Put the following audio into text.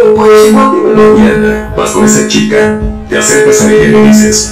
pues igual dímelo. Mierda, vas con esa chica, te acercas a ella y le dices: